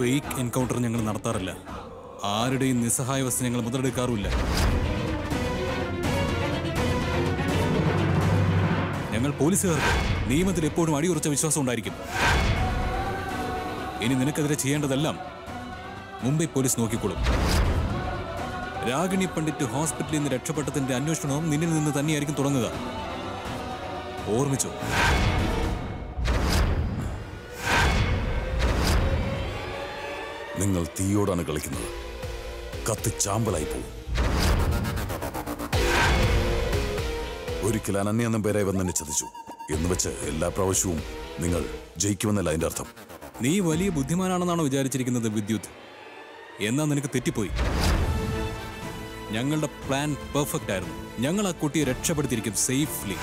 Fake encounter ഞങ്ങൾ നടത്താറില്ല. ആരുടെയും നിസ്സഹായാവസ്ഥ ഞങ്ങൾ മുതലെടുക്കാറുമില്ല. ഞങ്ങൾ പോലീസുകാർക്ക് നിയമത്തിൽ എപ്പോഴും അടിയുറച്ച വിശ്വാസം ഉണ്ടായിരിക്കും. ഇനി നിനക്കെതിരെ ചെയ്യേണ്ടതെല്ലാം മുംബൈ പോലീസ് നോക്കിക്കോളും. രാഗിണി പണ്ഡിറ്റ് ഹോസ്പിറ്റലിൽ നിന്ന് രക്ഷപ്പെട്ടതിന്റെ അന്വേഷണവും നിന്നിൽ നിന്ന് തന്നെയായിരിക്കും തുടങ്ങുക. ഓർമ്മിച്ചോ? നിങ്ങൾ തീയോടാണ് കളിക്കുന്നത്. കത്തിച്ചാമ്പലായി പോകും. ഒരിക്കൽ അനന്യ പേരായി വന്നെന്നെ ചതിച്ചു എന്ന് വെച്ച് എല്ലാ പ്രാവശ്യവും നിങ്ങൾ ജയിക്കുമെന്നല്ല അതിന്റെ അർത്ഥം. നീ വലിയ ബുദ്ധിമാനാണെന്നാണോ വിചാരിച്ചിരിക്കുന്നത് വിദ്യുത്? എന്നാ നിനക്ക് തെറ്റിപ്പോയി. ഞങ്ങളുടെ പ്ലാൻ പെർഫെക്റ്റ് ആയിരുന്നു. ഞങ്ങൾ ആ കുട്ടിയെ രക്ഷപ്പെടുത്തിയിരിക്കും സേഫ്ലി.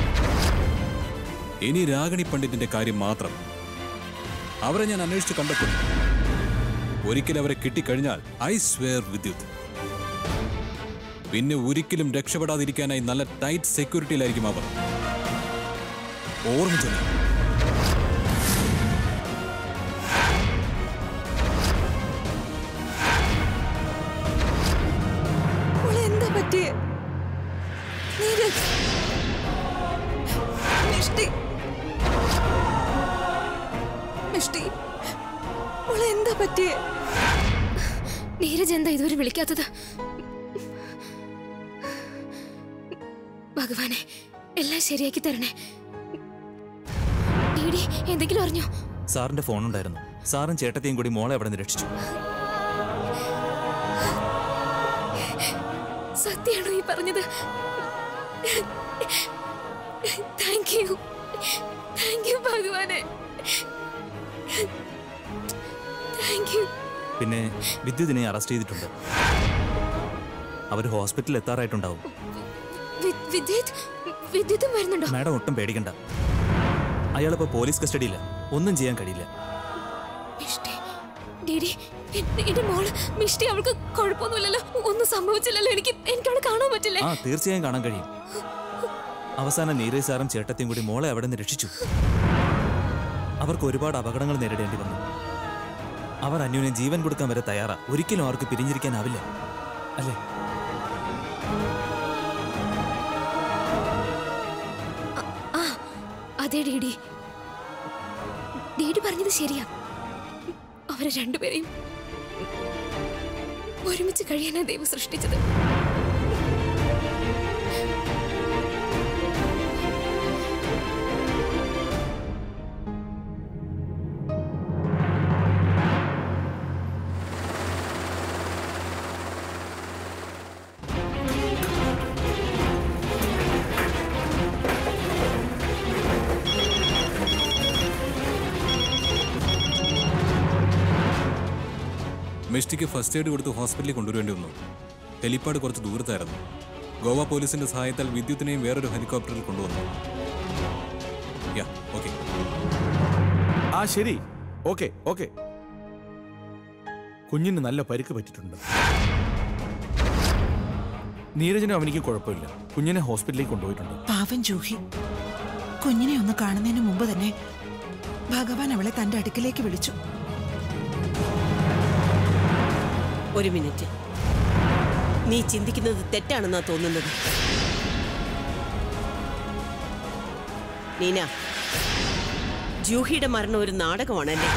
ഇനി രാഗിണി പണ്ഡിറ്റിന്റെ കാര്യം മാത്രം. അവരെ ഞാൻ അന്വേഷിച്ച് കണ്ടെത്തും. ഒരിക്കൽ അവരെ കിട്ടിക്കഴിഞ്ഞാൽ ഐ സ്വെയർ വിദ്യുത്, പിന്നെ ഒരിക്കലും രക്ഷപ്പെടാതിരിക്കാനായി നല്ല ടൈറ്റ് സെക്യൂരിറ്റിയിലായിരിക്കും അവർ. ഓർമ്മിച്ചു. നീരജ് എന്താ ഇതുവരെ വിളിക്കാത്തത്? ഭഗവാനെ, എല്ലാം ശരിയാക്കി തരണേ. എന്തെങ്കിലും അറിഞ്ഞോ? സാറിന്റെ ഫോൺ ഉണ്ടായിരുന്നു. സാറും ചേട്ടത്തെയും കൂടി മോളെ അവിടെ നിന്ന് രക്ഷിച്ചു. സത്യാണോ ഈ പറഞ്ഞത്? താങ്ക് യു ഭഗവാനെ. പിന്നെ വിദ്യുതിനെ അറസ്റ്റ് ചെയ്തിട്ടുണ്ട്. അവർ ഹോസ്പിറ്റലിൽ എത്താറായിട്ടുണ്ടാവും. മാഡം ഒട്ടും പേടിക്കണ്ട. അയാളിപ്പോ പോലീസ് കസ്റ്റഡിയില്ല. ഒന്നും ചെയ്യാൻ കഴിയില്ല. അവൾക്ക് കുഴപ്പമൊന്നുമില്ലല്ലോ, ഒന്നും സംഭവിച്ചില്ലല്ലോ. എനിക്ക് അവളെ കാണാൻ പറ്റില്ലേ? ആ, തീർച്ചയായും കാണാൻ കഴിയും. അവസാനം നീരജ് സാറും ചേട്ടത്തെയും കൂടി മോളെ അവിടെ നിന്ന് രക്ഷിച്ചു. അവർക്ക് ഒരുപാട് അപകടങ്ങൾ നേരിടേണ്ടി വന്നു. അവർ അന്യോന്യം ജീവൻ കൊടുക്കാൻ വരെ തയ്യാറാ. ഒരിക്കലും അവർക്ക് പിരിഞ്ഞിരിക്കാനാവില്ല, അല്ലേ? അതെ ഡീഡി പറഞ്ഞത് ശരിയാ. അവരെ രണ്ടുപേരെയും ഒരുമിച്ച് കഴിയാനാ ദൈവം സൃഷ്ടിച്ചത്. മിഷ്ടിക്ക് ഫസ്റ്റ് എയ്ഡ് കൊടുത്ത് ഹോസ്പിറ്റലിൽ കൊണ്ടുവരേണ്ടി വന്നു. ഹെലിപ്പാഡ് കുറച്ച് ദൂരത്തായിരുന്നു. ഗോവ പോലീസിന്റെ സഹായത്താൽ വിദ്യുത്തിനെയും വേറൊരു ഹെലികോപ്റ്ററിൽ കൊണ്ടുവന്നു. ആ ശരി, ഓക്കെ ഓക്കെ. കുഞ്ഞിന് നല്ല പരിക്ക് പറ്റിയിട്ടുണ്ട്. നീരജിനും അവനിക്ക് കുഴപ്പമില്ല. കുഞ്ഞിനെ ഹോസ്പിറ്റലിലേക്ക് കൊണ്ടുപോയിട്ടുണ്ട്. പാവം ജൂഹി. കുഞ്ഞിനെ ഒന്ന് കാണുന്നതിന് മുമ്പ് തന്നെ ഭഗവാൻ അവളെ തന്റെ അടുക്കിലേക്ക് വിളിച്ചു. ഒരു മിനിറ്റ്, നീ ചിന്തിക്കുന്നത് തെറ്റാണെന്നാ തോന്നുന്നത്. നീന, ജൂഹിയുടെ മരണം ഒരു നാടകമാണല്ലേ?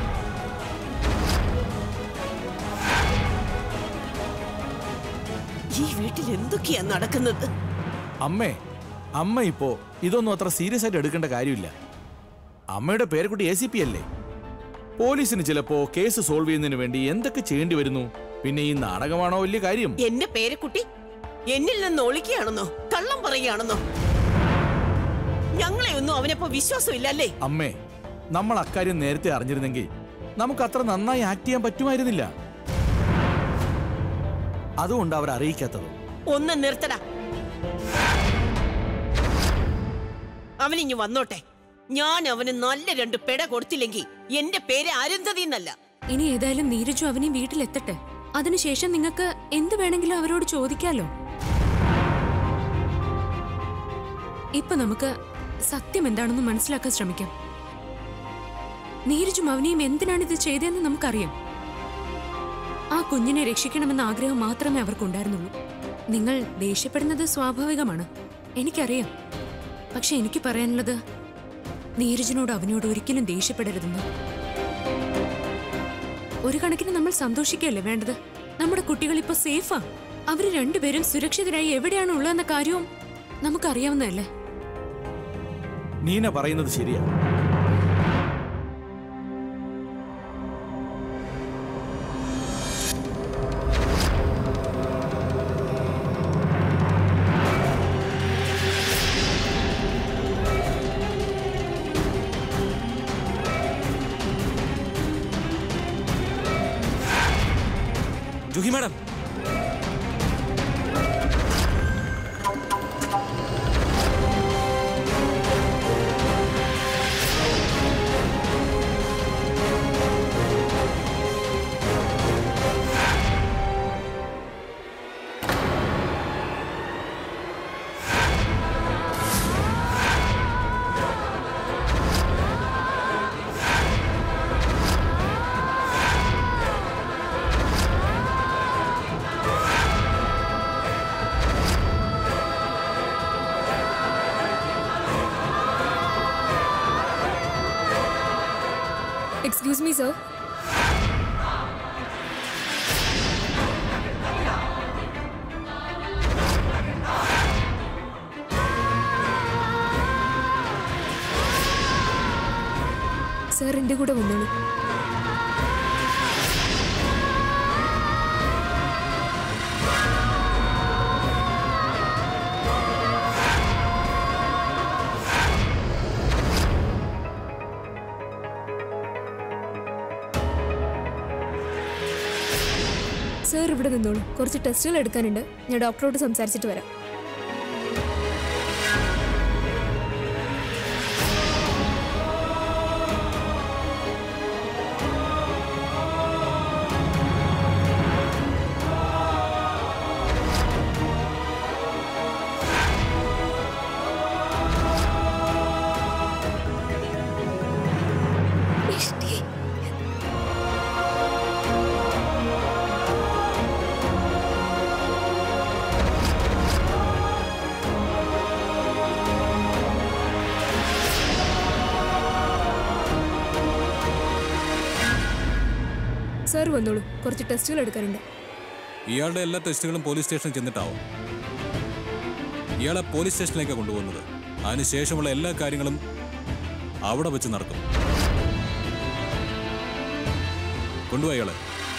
ഈ വീട്ടിൽ എന്തൊക്കെയാ നടക്കുന്നത്? അമ്മ ഇപ്പോ ഇതൊന്നും അത്ര സീരിയസ് ആയിട്ട് എടുക്കേണ്ട കാര്യമില്ല. അമ്മയുടെ പേരക്കുട്ടി ACP അല്ലേ? പോലീസിന് ചിലപ്പോ കേസ് സോൾവ് ചെയ്യുന്നതിന് വേണ്ടി എന്തൊക്കെ ചെയ്യേണ്ടി വരുന്നു. പിന്നെ ഈ നാടകമാണോ വലിയ കാര്യം? എന്റെ പേരക്കുട്ടി എന്നിൽ നിന്ന് ഒളിക്കുകയാണെന്നോ, കള്ളം പറയുകയാണെന്നോ? ഞങ്ങളെ ഒന്നും അവനപ്പോ വിശ്വാസമില്ല അല്ലേ? അമ്മേ, നമ്മൾ അക്കാര്യം നേരത്തെ അറിഞ്ഞിരുന്നെങ്കിൽ നമുക്ക് അത്ര നന്നായി ആക്ട് ചെയ്യാൻ പറ്റുമായിരുന്നില്ല. അതുകൊണ്ട് അവർ അറിയിക്കാത്തത്. ഒന്ന് നിർത്തടാ. അവനിഞ്ഞു വന്നോട്ടെ. ഞാൻ അവന് നല്ല 2 പെട കൊടുത്തില്ലെങ്കിൽ എന്റെ പേര് അരുന്ധതി എന്നല്ല. ഇനി ഏതായാലും നീരജു അവനെ വീട്ടിലെത്തട്ടെ. അതിനുശേഷം നിങ്ങൾക്ക് എന്ത് വേണമെങ്കിലും അവരോട് ചോദിക്കാലോ. ഇപ്പൊ നമുക്ക് സത്യം എന്താണെന്ന് മനസ്സിലാക്കാൻ ശ്രമിക്കാം. നീരജും അവനെയും എന്തിനാണ് ഇത് ചെയ്തതെന്ന് നമുക്കറിയാം. കുഞ്ഞിനെ രക്ഷിക്കണമെന്ന ആഗ്രഹം മാത്രമേ അവർക്കുണ്ടായിരുന്നുള്ളൂ. നിങ്ങൾ ദേഷ്യപ്പെടുന്നത് സ്വാഭാവികമാണ്, എനിക്കറിയാം. പക്ഷെ എനിക്ക് പറയാനുള്ളത്, നീരജിനോട് അവനോട് ഒരിക്കലും ദേഷ്യപ്പെടരുതെന്ന്. ഒരു കണക്കിന് നമ്മൾ സന്തോഷിക്കുകയല്ലേ വേണ്ടത്? നമ്മുടെ കുട്ടികൾ ഇപ്പൊ സേഫാ. അവര് രണ്ടുപേരും സുരക്ഷിതരായി എവിടെയാണ് ഉള്ളതെന്ന കാര്യവും നമുക്കറിയാവുന്നതല്ലേ? നീന പറയുന്നത് ശരിയാ. Juhi madam, Excuse me, sir. Sir, എൻ്റെ കൂടെ വന്നോളൂ. സർ ഇവിടെ നിന്നോളൂ, കുറച്ച് ടെസ്റ്റുകൾ എടുക്കാനുണ്ട്. ഞാൻ ഡോക്ടറോട് സംസാരിച്ചിട്ട് വരാം. സർ വന്നോളൂ, കുറച്ച് ടെസ്റ്റുകൾ എടുക്കാനുണ്ട്. ഇയാളുടെ എല്ലാ ടെസ്റ്റുകളും പോലീസ് സ്റ്റേഷനിൽ ചെന്നിട്ടാവും. ഇയാളെ പോലീസ് സ്റ്റേഷനിലേക്ക് കൊണ്ടുപോകുന്നത്. അതിനുശേഷമുള്ള എല്ലാ കാര്യങ്ങളും അവിടെ വെച്ച് നടക്കും. കൊണ്ടുപോയി അയാളെ.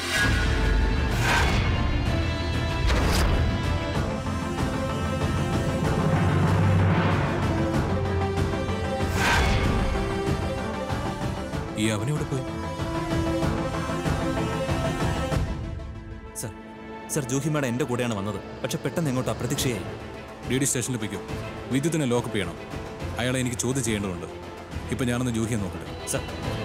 ഈ അവനെവിടെ പോയി? സർ, ജൂഹി മാഡം എൻ്റെ കൂടെയാണ് വന്നത്. പക്ഷെ പെട്ടെന്ന് എങ്ങോട്ട് അപ്രതീക്ഷയായി. DD സ്റ്റേഷനിൽ പോയിക്കും. വിദ്യുത്തിനെ ലോക്കപ്പ് ചെയ്യണം. അയാളെ എനിക്ക് ചോദ്യം ചെയ്യേണ്ടതുണ്ട്. ഇപ്പൊ ഞാനൊന്ന് ജൂഹിയെ നോക്കട്ടെ. സർ,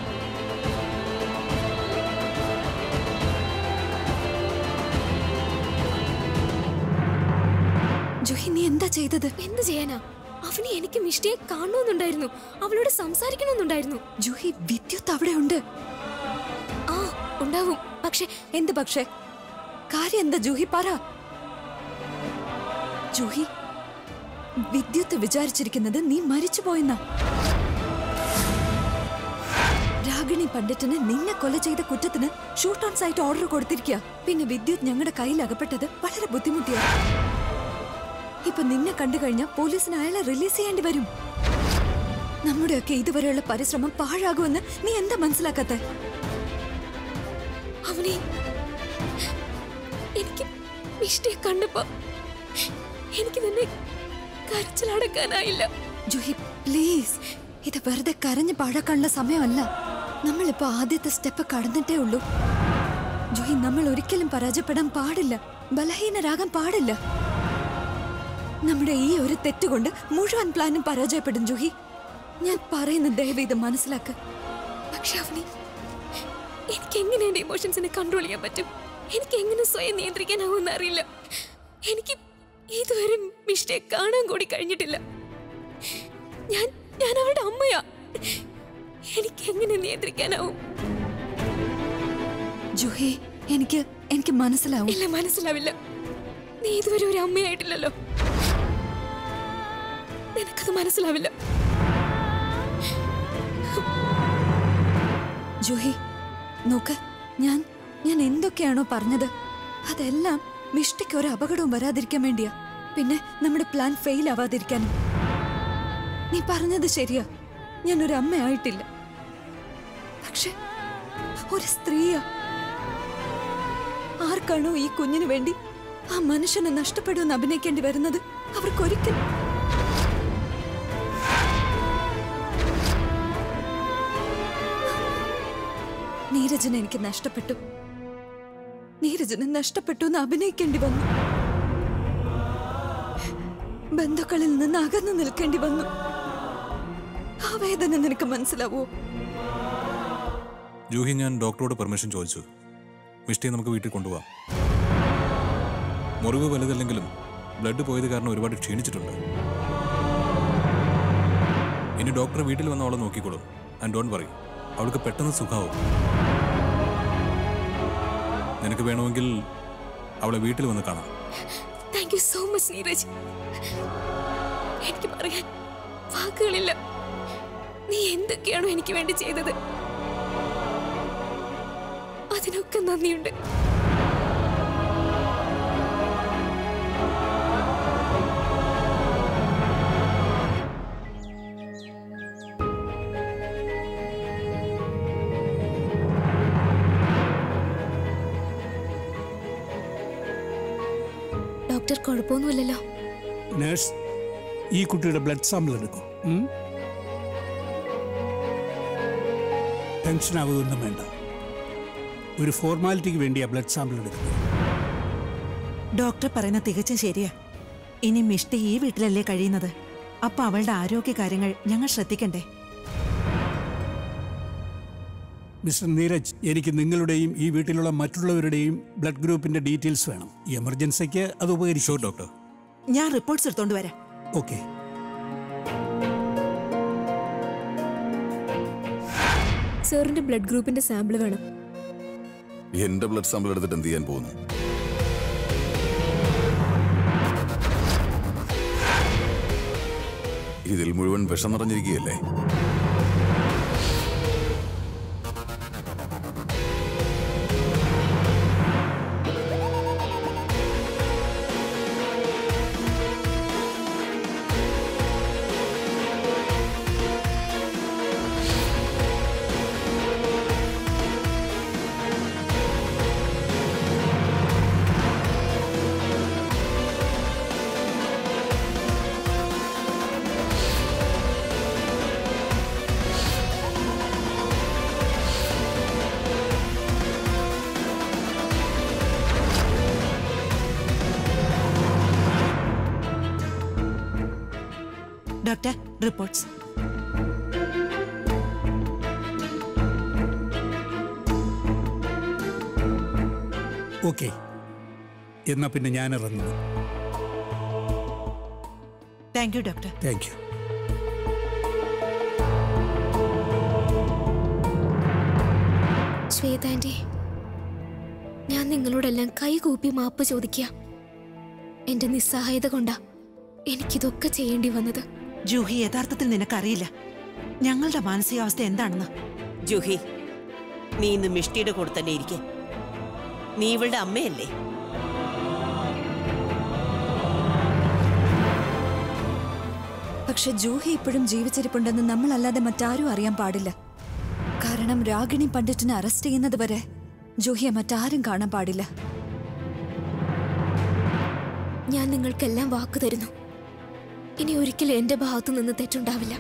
ജൂഹി, നീ എന്താ ചെയ്തത്? എന്ത് ചെയ്യാനാ? അവന് എനിക്ക് മിഷ്ടിയെ കാണണമെന്നുണ്ടായിരുന്നു, അവളോട് സംസാരിക്കണമെന്നുണ്ടായിരുന്നു. ജൂഹി, വിദ്യുത്ത് അവിടെ ഉണ്ട്. ആ ഉണ്ടാവും. പക്ഷെ എന്ത് പക്ഷേ? കാര്യം എന്താ ജൂഹി, പറ. ജൂഹി, വിദ്യുത്ത് വിചാരിച്ചിരിക്കുന്നത് നീ മരിച്ചുപോയെന്നാ. രാഗിണി പണ്ഡിറ്റിന് നിന്നെ കൊല ചെയ്ത കുറ്റത്തിന് ഷൂട്ട് ഓൺ സൈറ്റ് ഓർഡർ കൊടുത്തിരിക്കുക. പിന്നെ വിദ്യുത്ത് ഞങ്ങളുടെ കയ്യിൽ അകപ്പെട്ടത് വളരെ ബുദ്ധിമുട്ടിയാ. ഇപ്പൊ നിന്നെ കണ്ടു കഴിഞ്ഞാൽ പോലീസിന് അയാളെ റിലീസ് ചെയ്യേണ്ടി വരും. നമ്മുടെയൊക്കെ ഇതുവരെയുള്ള പരിശ്രമം പാഴാകുമെന്ന് നീ എന്താ മനസ്സിലാക്കാത്ത? അവനെ എനിക്ക് മിഷ്ടിയെ കണ്ടപ്പോ എനിക്ക് തന്നെ കരച്ചിലടക്കാനായില്ല. ജൂഹി പ്ലീസ്, ഇത് വെറുതെ കരഞ്ഞ് പാഴാക്കാനുള്ള സമയമല്ല. നമ്മളിപ്പോ ആദ്യത്തെ സ്റ്റെപ്പ് കടന്നിട്ടേ ഉള്ളൂ. ജൂഹി, നമ്മൾ ഒരിക്കലും പരാജയപ്പെടാൻ പാടില്ല, ബലഹീനരാകാൻ പാടില്ല. നമ്മുടെ ഈ ഒരു തെറ്റുകൊണ്ട് മുഴുവൻ പ്ലാനും പരാജയപ്പെടും. ജൂഹി, ഞാൻ പറയുന്ന ദയവ് ഇത് മനസ്സിലാക്ക്. പക്ഷെ അവനെ എനിക്ക് എങ്ങനെ എന്റെ ഇമോഷൻസിനെ കൺട്രോൾ ചെയ്യാൻ പറ്റും? എനിക്ക് എങ്ങനെ സ്വയം നിയന്ത്രിക്കാനാവുമെന്ന് അറിയില്ല. എനിക്ക് ഇതുവരെ മിഷ്ടിയെ കാണാൻ കൂടി കഴിഞ്ഞിട്ടില്ല. ഞാൻ അവളുടെ അമ്മയാ. എനിക്ക് എങ്ങനെ നിയന്ത്രിക്കാനാവും? ജൂഹി, എനിക്ക് എനിക്ക് മനസ്സിലാവും. ഇല്ല, മനസ്സിലാവില്ല. നീ ഇതുവരെ ഒരു അമ്മയായിട്ടില്ലല്ലോ. നിനക്കത് മനസ്സിലാവില്ല. ജൂഹി, നോക്ക്, ഞാൻ എന്തൊക്കെയാണോ പറഞ്ഞത് അതെല്ലാം മിഷ്ടിക്ക് ഒരു അപകടവും വരാതിരിക്കാൻ വേണ്ടിയാ. പിന്നെ നമ്മുടെ പ്ലാൻ ഫെയിൽ ആവാതിരിക്കാനും. നീ പറഞ്ഞത് ശരിയാ, ഞാൻ ഒരു അമ്മയായിട്ടില്ല, പക്ഷെ ഒരു സ്ത്രീയാ. ആർക്കാണോ ഈ കുഞ്ഞിന് വേണ്ടി ആ മനുഷ്യനെ നഷ്ടപ്പെടുമെന്ന് അഭിനയിക്കേണ്ടി വരുന്നത് അവർക്കൊരിക്കലും. നീരജനെ എനിക്ക് നഷ്ടപ്പെട്ടു. നീരജനെ നഷ്ടപ്പെട്ടു എന്ന് അഭിനയിക്കേണ്ടി വന്നു. ബന്ധുക്കളിൽ നിന്ന് അകന്നു നിൽക്കേണ്ടി വന്നു. ആ വേദന നിനക്ക് മനസ്സിലാവോ? ജൂഹി, ഞാൻ ഡോക്ടറോട് പെർമിഷൻ ചോദിച്ചു. മിഷ്ടിയെ നമുക്ക് വീട്ടിൽ കൊണ്ടുപോകാം. മുറിവ് വലുതല്ലെങ്കിലും ബ്ലഡ് പോയത് കാരണം ഒരുപാട് ക്ഷീണിച്ചിട്ടുണ്ട്. ഇനി ഡോക്ടർ വീട്ടിൽ വന്ന് അവളെ നോക്കിക്കോളും. ആൻഡ് ഡോണ്ട് വറി, അവൾക്ക് പെട്ടെന്ന് സുഖാവും. നിനക്ക് വേണമെങ്കിൽ അവളെ വീട്ടിൽ വന്ന് കാണാം. Thank you so much Neeraj. എനിക്ക് പറയാൻ വാക്കുകളില്ല. നീ എന്തൊക്കെയാണോ എനിക്ക് വേണ്ടി ചെയ്തത്, അതിനൊക്കെ നന്ദിയുണ്ട്. ഡോക്ടർ, കുഴപ്പമൊന്നുമില്ലല്ലോ? നഴ്സ്, ഈ കുട്ടിയുടെ ബ്ലഡ് സാമ്പിൾ എടുക്കും. ടെൻഷൻ ആവുകയൊന്നും വേണ്ട. ഒരു ഫോർമാലിറ്റിക്ക് വേണ്ടിയാ ബ്ലഡ് സാമ്പിൾ എടുക്കുന്നത്. ഡോക്ടർ പറയുന്ന തികച്ചും ശരിയാ. ഇനി മിഷ്ടി ഈ വീട്ടിലല്ലേ കഴിയുന്നത്, അപ്പൊ അവളുടെ ആരോഗ്യ കാര്യങ്ങൾ ഞങ്ങൾ ശ്രദ്ധിക്കണ്ടേ? മിസ്റ്റർ നീരജ്, എനിക്ക് നിങ്ങളുടെയും ഈ വീട്ടിലുള്ള മറ്റുള്ളവരുടെയും ബ്ലഡ് ഗ്രൂപ്പിന്റെ ഡീറ്റെയിൽസ് വേണം. എമർജൻസിക്ക് അത് ഉപകരിച്ചു. ഡോക്ടർ, ഞാൻ റിപ്പോർട്ട്സ് എടുത്തോണ്ട് വരാം. ഓക്കെ. സാറിന്റെ ബ്ലഡ് ഗ്രൂപ്പിന്റെ സാമ്പിൾ വേണം. എന്റെ ബ്ലഡ് സാമ്പിൾ എടുത്തിട്ട് എന്ത് ചെയ്യാൻ പോകുന്നു? ഇതിൽ മുഴുവൻ വിഷം നിറഞ്ഞിരിക്കുകയല്ലേ? Doctor, reports. ഓക്കെ, എന്നാ പിന്നെ ഞാൻ ഇറങ്ങുന്നു. Thank you doctor. Thank you. Shweta aunty, ഞാൻ നിങ്ങളോടെല്ലാം കൈകൂപ്പി മാപ്പ് ചോദിക്കുക. എന്റെ നിസ്സഹായത കൊണ്ടാ എനിക്കിതൊക്കെ ചെയ്യേണ്ടി വന്നത്. ജൂഹി, യഥാർത്ഥത്തിൽ നിനക്കറിയില്ല ഞങ്ങളുടെ മാനസികാവസ്ഥ എന്താണെന്ന്. ജൂഹി, നീ ഇന്ന് മിഷ്ടിയുടെ കൂടെ തന്നെ ഇരിക്കെ. നീ ഇവളുടെ അമ്മയല്ലേ? പക്ഷെ ജൂഹി ഇപ്പോഴും ജീവിച്ചിരിപ്പുണ്ടെന്ന് നമ്മളല്ലാതെ മറ്റാരും അറിയാൻ പാടില്ല. കാരണം രാഗിണി പണ്ഡിറ്റിനെ അറസ്റ്റ് ചെയ്യുന്നത് വരെ ജൂഹിയെ മറ്റാരും കാണാൻ പാടില്ല. ഞാൻ നിങ്ങൾക്കെല്ലാം വാക്ക് തരുന്നു, ഇനി ഒരിക്കലും എന്റെ ഭാഗത്തു നിന്ന് തെറ്റുണ്ടാവില്ല.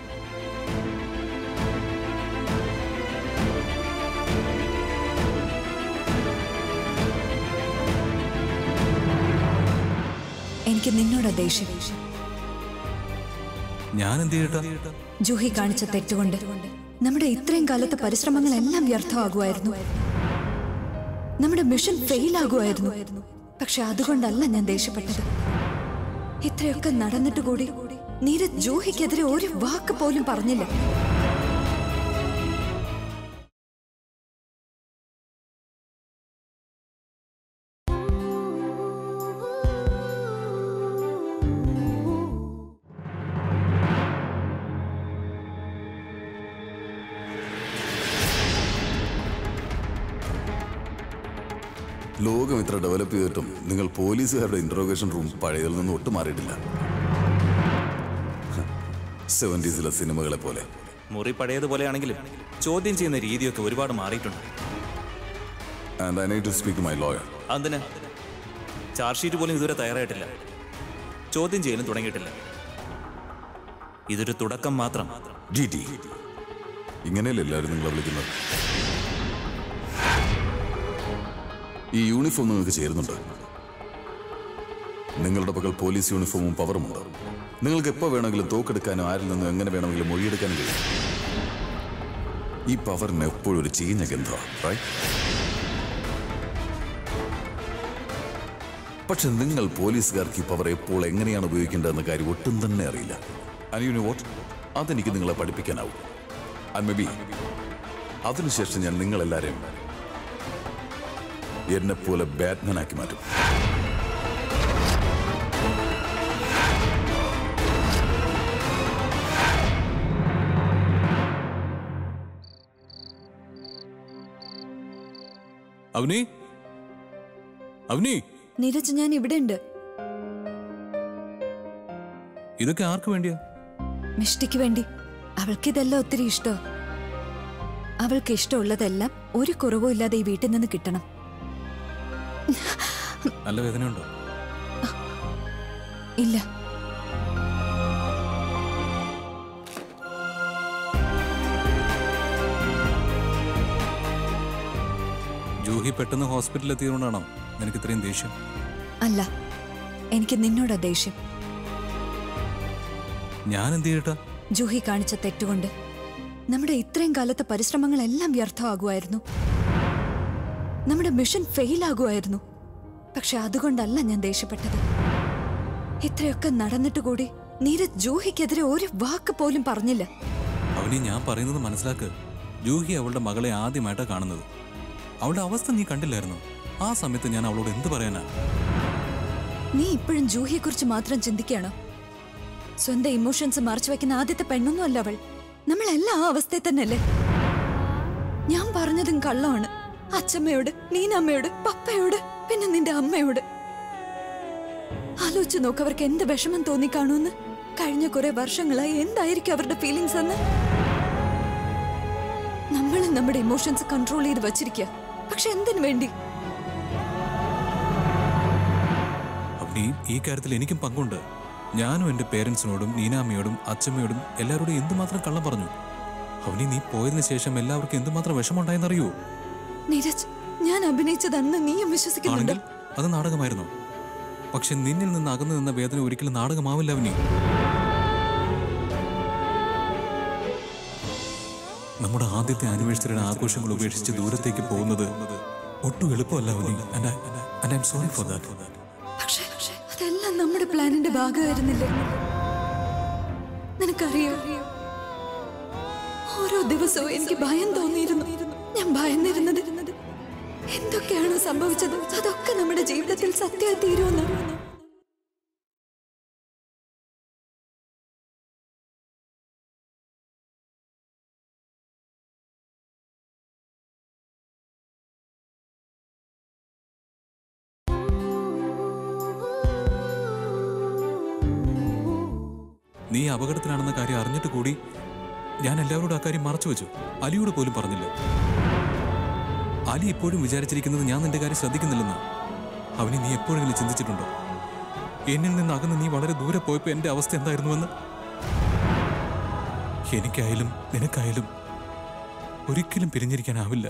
എനിക്ക് നിന്നോട് ദേഷ്യം. ഞാൻ എന്ത് ചെയ്യട്ടാ? ജൂഹി കാണിച്ച തെറ്റുകൊണ്ട് നമ്മുടെ ഇത്രയും കാലത്തെ പരിശ്രമങ്ങളെല്ലാം വ്യർത്ഥമാകുമായിരുന്നു. നമ്മുടെ മിഷൻ ഫെയിൽ ആകുമായിരുന്നു. പക്ഷെ അതുകൊണ്ടല്ല ഞാൻ ദേഷ്യപ്പെട്ടത്. ഇത്രയൊക്കെ നടന്നിട്ട് കൂടി നീരജ് ജൂഹിക്കെതിരെ ഒരു വാക്ക് പോലും പറഞ്ഞില്ല. ലോകം ഇത്ര ഡെവലപ്പ് ചെയ്തിട്ടും നിങ്ങൾ പോലീസുകാരുടെ ഇന്ററോഗേഷൻ റൂം പഴയതിൽ നിന്ന് ഒട്ടും മാറിയിട്ടില്ല. 70s സിനിമകളെ പോലെ. മുറി പഴയതുപോലെയാണെങ്കിലും ചോദ്യം ചെയ്യുന്ന രീതിയൊക്കെ ഒരുപാട് മാറിയിട്ടുണ്ട്. And I need to speak to my lawyer. അതിന് ചാർജ് ഷീറ്റ് പോലും ഇതുവരെ തയ്യാറായിട്ടില്ല. ചോദ്യം ചെയ്യലും തുടങ്ങിയിട്ടില്ല. ഇതൊരു തുടക്കം മാത്രം. GT, ഇങ്ങനെയല്ലേ എല്ലാവരും നിങ്ങളെ വിളിക്കുന്നത്? ഈ യൂണിഫോം നിങ്ങൾക്ക് ചേരുന്നുണ്ട്. നിങ്ങളുടെ പക്കൽ പോലീസ് യൂണിഫോമും പവറുമുണ്ട്. നിങ്ങൾക്ക് എപ്പോൾ വേണമെങ്കിലും തോക്കെടുക്കാനോ ആരിൽ നിന്നും എങ്ങനെ വേണമെങ്കിലും മൊഴിയെടുക്കാനും കഴിയും. ഈ പവറിന് എപ്പോഴും ഒരു ചീഞ്ഞ ഗന്ധമാണ്, റൈറ്റ്? പക്ഷെ നിങ്ങൾ പോലീസുകാർക്ക് ഈ പവർ എപ്പോൾ എങ്ങനെയാണ് ഉപയോഗിക്കേണ്ടതെന്ന കാര്യം ഒട്ടും തന്നെ അറിയില്ല. ആൻഡ് യു നോ വാട്ട്, അതെനിക്ക് നിങ്ങളെ പഠിപ്പിക്കാനാവും. ആൻഡ് മേ ബി അതിനുശേഷം ഞാൻ നിങ്ങളെല്ലാവരെയും എന്നെപ്പോലെ ബാറ്റ്മാനാക്കി മാറ്റും. അവനി, അവനി, നീരജ്, ഞാൻ ഇവിടെ ഉണ്ട്. ഇതൊക്കെ ആർക്ക് വേണ്ടിയാ? മിഷ്ടിക്ക് വേണ്ടി. അവൾക്കിതെല്ലാം ഒത്തിരി ഇഷ്ടോ. അവൾക്ക് ഇഷ്ടമുള്ളതെല്ലാം ഒരു കുറവും ഇല്ലാതെ ഈ വീട്ടിൽ നിന്ന് കിട്ടണം. നല്ല വേദനയുണ്ടോ? ഇല്ല. ജൂഹി പെട്ടെന്ന് ഹോസ്പിറ്റലിൽ എത്തിയതുകൊണ്ടാണോ നിനക്ക് ഇത്രയും ദേഷ്യം? അല്ല, എനിക്ക് നിന്നോടാ ദേഷ്യം. ഞാൻ എന്ത് ചെയ്യട്ടാ? ജൂഹി കാണിച്ച തെറ്റുകൊണ്ട് നമ്മുടെ ഇത്രയും കാലത്തെ പരിശ്രമങ്ങളെല്ലാം വ്യർത്ഥമാകുമായിരുന്നു. നമ്മുടെ മിഷൻ ഫെയിൽ ആകുമായിരുന്നു. പക്ഷെ അതുകൊണ്ടല്ല ഞാൻ ദേഷ്യപ്പെട്ടത്. ഇത്രയൊക്കെ നടന്നിട്ട് കൂടി നീരജ് ജൂഹിക്കെതിരെ ഒരു വാക്ക് പോലും പറഞ്ഞില്ല. അവനി, ഞാൻ പറയുന്നത് മനസ്സിലാക്ക്. ജൂഹി അവളുടെ മകളെ ആദ്യമായിട്ടാണ് കാണുന്നത്. അവളുടെ അവസ്ഥ നീ കണ്ടില്ലായിരുന്നു. ആ സമയത്ത് ഞാൻ അവളോട് എന്ത് പറയാനാ? നീ ഇപ്പോഴും ജൂഹിയെ കുറിച്ച് മാത്രം ചിന്തിക്കുകയാണോ? സ്വന്തം ഇമോഷൻസ് മറച്ചു വെക്കുന്ന ആദ്യത്തെ പെണ്ണൊന്നും അല്ല അവൾ. നമ്മളെല്ലാം ആ അവസ്ഥയിൽ തന്നെയല്ലേ? ഞാൻ പറഞ്ഞതും കള്ളമാണ്. അച്ഛമ്മയോട്, നീനമ്മയോട്, പപ്പയോട്, പിന്നെ നിന്റെ അമ്മയോട്. ആലോചിച്ച് നോക്ക്, അവർക്ക് എന്ത് വിഷമം തോന്നി കാണുമെന്ന്. കഴിഞ്ഞ കുറെ വർഷങ്ങളായി എന്തായിരിക്കും അവരുടെ ഫീലിങ്സ് എന്ന്. നമ്മൾ നമ്മുടെ ഇമോഷൻസ് കൺട്രോൾ ചെയ്ത് വച്ചിരിക്കുക. പക്ഷെ എന്തിനു വേണ്ടി? അവനി, ഈ കാര്യത്തിൽ എനിക്കും പങ്കുണ്ട്. ഞാനും എൻ്റെ പേരൻസിനോടും നീനാമ്മയോടും അച്ഛമ്മയോടും എല്ലാവരോടും എന്തുമാത്രം കള്ളം പറഞ്ഞു. അവനി, നീ പോയതിനു ശേഷം എല്ലാവർക്കും എന്തുമാത്രം വിഷമമുണ്ടായെന്നറിയോ? നീരജ്, ഞാൻ അഭിനയിച്ചതെന്ന് നീയും വിശ്വസിക്കുന്നുണ്ട്? അത് നാടകമായിരുന്നു. പക്ഷെ നിന്നിൽ നിന്ന് അകന്നു നിന്ന വേദന ഒരിക്കലും നാടകമാവില്ല അവനി. നമ്മുടെ ആദ്യത്തെ ആനിവേഴ്സറിയുടെ ആഘോഷങ്ങൾ ഉപേക്ഷിച്ച് ദൂരത്തേക്ക് പോകുന്നത് ഒട്ടും എളുപ്പമല്ല Avani. And I'm sorry for that. പക്ഷേ അതെല്ലാം നമ്മുടെ പ്ലാനിന്റെ ഭാഗമായിരുന്നില്ലേ? നിനക്കറിയോ, ഓരോ ദിവസവും എനിക്ക് ഭയം തോന്നിയിരുന്നു. ഞാൻ ഭയന്നിരുന്നത് എന്തൊക്കെയാണോ സംഭവിച്ചത് അതൊക്കെ നമ്മുടെ ജീവിതത്തിൽ സത്യമായി തീരുമെന്ന്. നീ അപകടത്തിലാണെന്ന കാര്യം അറിഞ്ഞിട്ട് കൂടി ഞാൻ എല്ലാവരോടും ആ കാര്യം മറച്ചു വെച്ചു. അലിയോട് പോലും പറഞ്ഞില്ല. അലി ഇപ്പോഴും വിചാരിച്ചിരിക്കുന്നത് ഞാൻ നിന്റെ കാര്യം ശ്രദ്ധിക്കുന്നില്ലെന്ന്. അവനെ നീ എപ്പോഴെങ്കിലും ചിന്തിച്ചിട്ടുണ്ടോ? എന്നിൽ നിന്ന് അകന്ന് നീ വളരെ ദൂരെ പോയപ്പോൾ എൻ്റെ അവസ്ഥ എന്തായിരുന്നുവെന്ന്? എനിക്കായാലും നിനക്കായാലും ഒരിക്കലും പിരിഞ്ഞിരിക്കാനാവില്ല.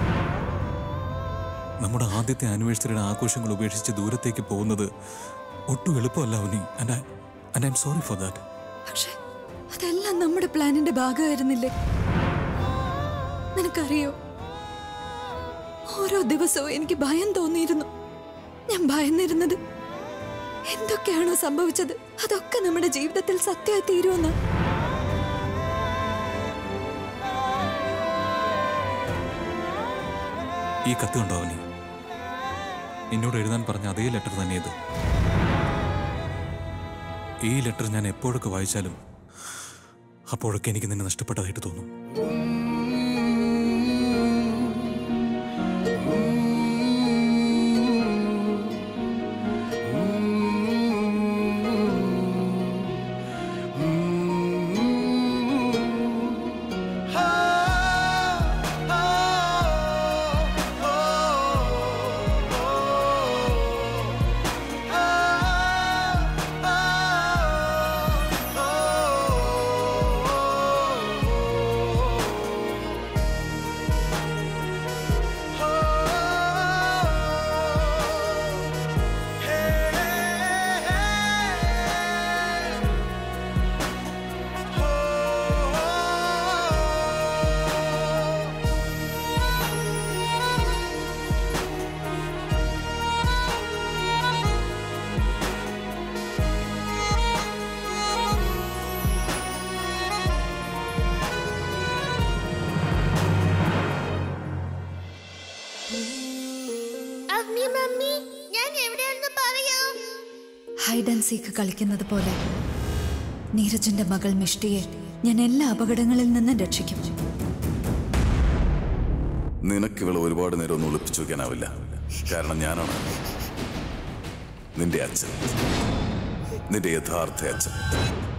നമ്മുടെ ആദ്യത്തെ ആനിവേഴ്സറിയുടെ ആഘോഷങ്ങൾ ഉപേക്ഷിച്ച് ദൂരത്തേക്ക് പോകുന്നത് ഒട്ടും എളുപ്പമല്ല Avani. And I'm sorry for that. പക്ഷേ അതെല്ലാം നമ്മുടെ പ്ലാനിന്റെ ഭാഗമായിരുന്നില്ലേ? നിനക്കറിയോ, ഓരോ ദിവസവും എനിക്ക് ഭയം തോന്നിയിരുന്നു. ഞാൻ ഭയന്നിരുന്നത് എന്തൊക്കെയാണോ സംഭവിച്ചത് അതൊക്കെ നമ്മുടെ ജീവിതത്തിൽ സത്യമായി തീരുമെന്ന്. ഈ കത്ത് കണ്ടോ അവനി? എന്നോട് എഴുതാൻ പറഞ്ഞ അതേ ലെറ്റർ തന്നെ ഇത്. ഈ ലെറ്റർ ഞാൻ എപ്പോഴൊക്കെ വായിച്ചാലും അപ്പോഴൊക്കെ എനിക്ക് നിന്നെ നഷ്ടപ്പെട്ടതായിട്ട് തോന്നും. ഞാൻ എവിടെയാണെന്ന് പറയൂ. ഹൈഡ് ആൻഡ് സീക്ക് കളിക്കുന്നത് പോലെ നീരജിന്റെ മകൾ മിഷ്ടിയെ ഞാൻ എല്ലാ അപകടങ്ങളിൽ നിന്നും രക്ഷിക്കും. നിനക്ക് ഇവളെ ഒരുപാട് നേരം ഒന്നും ഒളിപ്പിച്ചു വെക്കാനാവില്ല. കാരണം ഞാനാണ് നിന്റെ അച്ഛൻ, നിന്റെ യഥാർത്ഥ അച്ഛൻ.